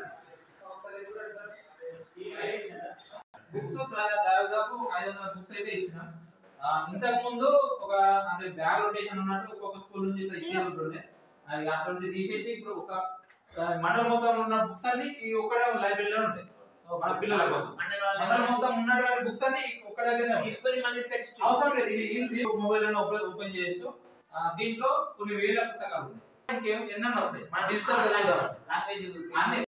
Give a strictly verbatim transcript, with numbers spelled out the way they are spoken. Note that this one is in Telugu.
బుక్స్ దాదాపు ఐదు వందల బుక్స్ అయితే ఇచ్చినాం. ఇంతకు ముందు ఒక అంటే బ్యాగ్ రొటేషన్ ఉన్నట్టు ఒక్కొక్క స్కూల్ నుంచి ఇట్లా ఇచ్చే ఉంటుండే. అది అటువంటి తీసేసి ఇప్పుడు ఒక మండలం మొత్తం ఉన్న బుక్స్ అన్ని ఈ ఒక్కడ లైబ్రరీలో ఉంటాయి మన పిల్లల కోసం. మండలం మొత్తం ఉన్నటువంటి బుక్స్ అన్ని ఒక్క దగ్గర తీసుకొని మళ్ళీ అవసరం లేదు. ఇది మొబైల్ లో ఓపెన్ చేయొచ్చు. దీంట్లో కొన్ని వేల పుస్తకాలు ఉన్నాయి, ఎన్నెన్నో వస్తాయి మన డిజిటల్ లాంగ్వేజ్ అన్ని